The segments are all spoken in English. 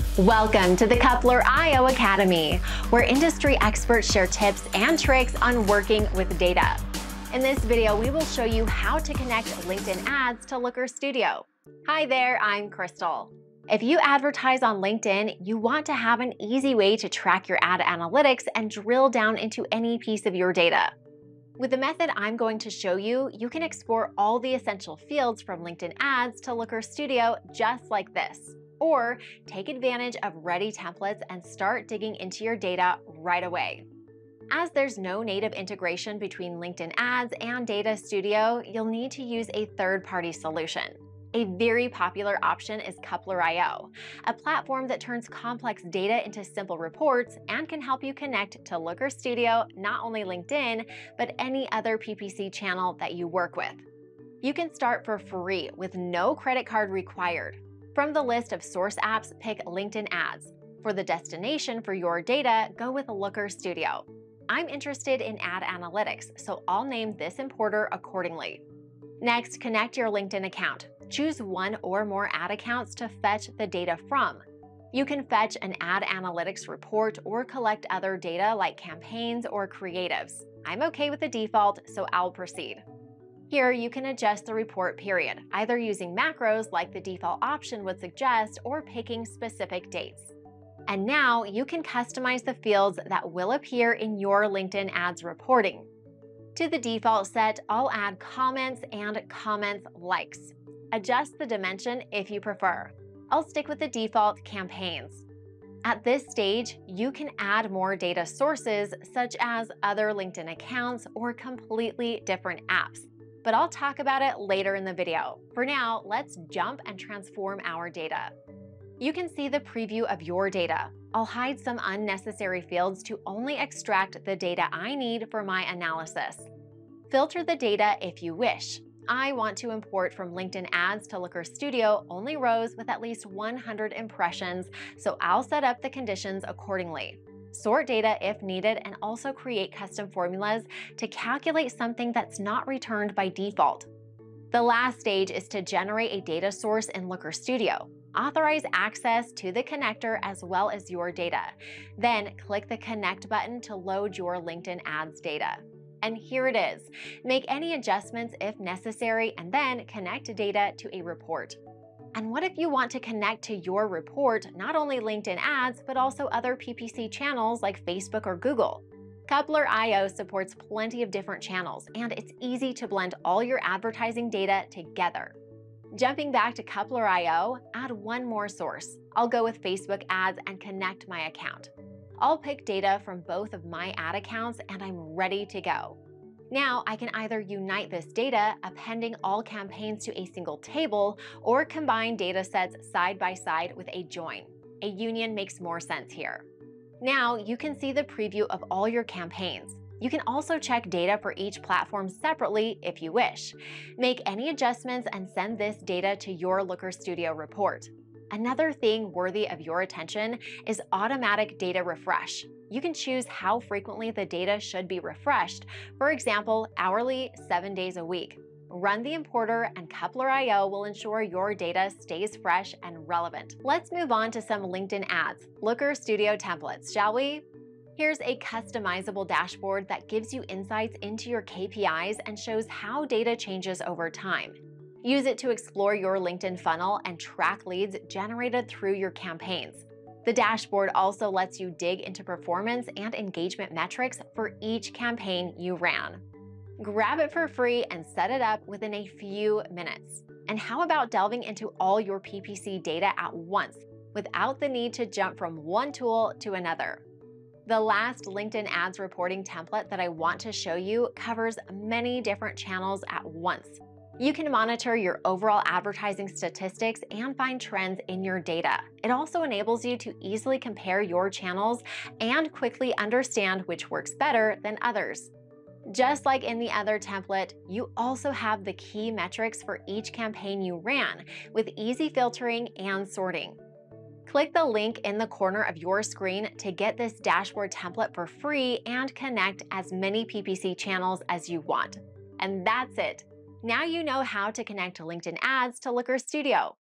Welcome to the Coupler.io Academy, where industry experts share tips and tricks on working with data. In this video, we will show you how to connect LinkedIn ads to Looker Studio. Hi there, I'm Crystal. If you advertise on LinkedIn, you want to have an easy way to track your ad analytics and drill down into any piece of your data. With the method I'm going to show you, you can export all the essential fields from LinkedIn ads to Looker Studio just like this. Or take advantage of ready templates and start digging into your data right away. As there's no native integration between LinkedIn ads and Data Studio, you'll need to use a third-party solution. A very popular option is Coupler.io, a platform that turns complex data into simple reports and can help you connect to Looker Studio, not only LinkedIn, but any other PPC channel that you work with. You can start for free with no credit card required. From the list of source apps, pick LinkedIn ads. For the destination for your data, go with Looker Studio. I'm interested in ad analytics, so I'll name this importer accordingly. Next, connect your LinkedIn account. Choose one or more ad accounts to fetch the data from. You can fetch an ad analytics report or collect other data like campaigns or creatives. I'm okay with the default, so I'll proceed. Here, you can adjust the report period, either using macros like the default option would suggest or picking specific dates. And now you can customize the fields that will appear in your LinkedIn ads reporting. To the default set, I'll add comments and comments likes. Adjust the dimension if you prefer. I'll stick with the default campaigns. At this stage, you can add more data sources such as other LinkedIn accounts or completely different apps. But I'll talk about it later in the video. For now, let's jump and transform our data. You can see the preview of your data. I'll hide some unnecessary fields to only extract the data I need for my analysis. Filter the data if you wish. I want to import from LinkedIn ads to Looker Studio only rows with at least 100 impressions, so I'll set up the conditions accordingly. Sort data if needed, and also create custom formulas to calculate something that's not returned by default. The last stage is to generate a data source in Looker Studio. Authorize access to the connector as well as your data. Then click the Connect button to load your LinkedIn ads data. And here it is. Make any adjustments if necessary, and then connect data to a report. And what if you want to connect to your report not only LinkedIn ads, but also other PPC channels like Facebook or Google? Coupler.io supports plenty of different channels, and it's easy to blend all your advertising data together. Jumping back to Coupler.io, add one more source. I'll go with Facebook ads and connect my account. I'll pick data from both of my ad accounts, and I'm ready to go. Now, I can either unite this data, appending all campaigns to a single table, or combine data sets side by side with a join. A union makes more sense here. Now, you can see the preview of all your campaigns. You can also check data for each platform separately if you wish. Make any adjustments and send this data to your Looker Studio report. Another thing worthy of your attention is automatic data refresh. You can choose how frequently the data should be refreshed, for example, hourly, 7 days a week. Run the importer and Coupler.io will ensure your data stays fresh and relevant. Let's move on to some LinkedIn ads, Looker Studio templates, shall we? Here's a customizable dashboard that gives you insights into your KPIs and shows how data changes over time. Use it to explore your LinkedIn funnel and track leads generated through your campaigns. The dashboard also lets you dig into performance and engagement metrics for each campaign you ran. Grab it for free and set it up within a few minutes. And how about delving into all your PPC data at once without the need to jump from one tool to another? The last LinkedIn ads reporting template that I want to show you covers many different channels at once. You can monitor your overall advertising statistics and find trends in your data. It also enables you to easily compare your channels and quickly understand which works better than others. Just like in the other template, you also have the key metrics for each campaign you ran, with easy filtering and sorting. Click the link in the corner of your screen to get this dashboard template for free and connect as many PPC channels as you want. And that's it. Now you know how to connect LinkedIn ads to Looker Studio.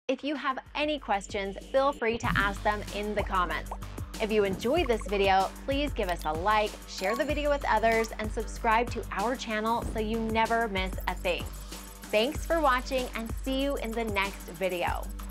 If you have any questions, feel free to ask them in the comments. If you enjoyed this video, please give us a like, share the video with others, and subscribe to our channel so you never miss a thing. Thanks for watching and see you in the next video.